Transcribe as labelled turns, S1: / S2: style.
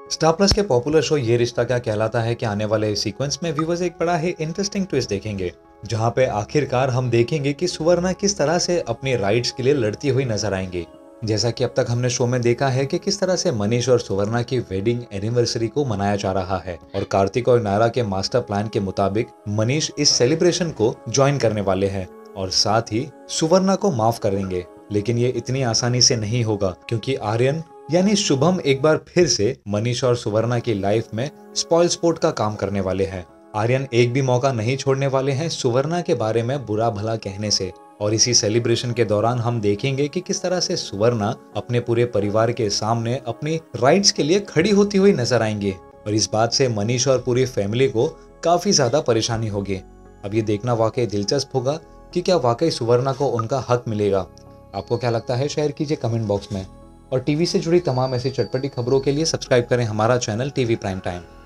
S1: Star Plus के popular show Yeh Rishta क्या कहलाता है कि आने वाले सीक्वेंस में व्यूवर्स एक बड़ा ही इंटरेस्टिंग ट्विस्ट देखेंगे, जहां पे आखिरकार हम देखेंगे कि सुवर्णा किस तरह से अपनी राइट्स के लिए लड़ती हुई नजर आएंगी। जैसा कि अब तक हमने शो में देखा है कि किस तरह से मनीष और सुवर्णा की वेडिंग एनिवर्सरी को मनाया जा रहा है और कार्तिक और नायरा के मास्टर प्लान के मुताबिक मनीष इस सेलिब्रेशन को ज्वाइन करने वाले हैं और साथ ही सुवर्णा को माफ करेंगे। लेकिन ये इतनी आसानी से नहीं होगा, क्योंकि आर्यन यानी शुभम एक बार फिर से मनीष और सुवर्णा की लाइफ में स्पॉइल स्पोर्ट का काम करने वाले हैं। आर्यन एक भी मौका नहीं छोड़ने वाले हैं सुवर्णा के बारे में बुरा भला कहने से। और इसी सेलिब्रेशन के दौरान हम देखेंगे कि किस तरह से सुवर्णा अपने पूरे परिवार के सामने अपनी राइट्स के लिए खड़ी होती हुई नजर आएंगी और इस बात से मनीष और पूरी फैमिली को काफी ज्यादा परेशानी होगी। अब ये देखना वाकई दिलचस्प होगा कि क्या वाकई सुवर्णा को उनका हक मिलेगा। आपको क्या लगता है, शेयर कीजिए कमेंट बॉक्स में। और टीवी से जुड़ी तमाम ऐसी चटपटी खबरों के लिए सब्सक्राइब करें हमारा चैनल टीवी प्राइम टाइम।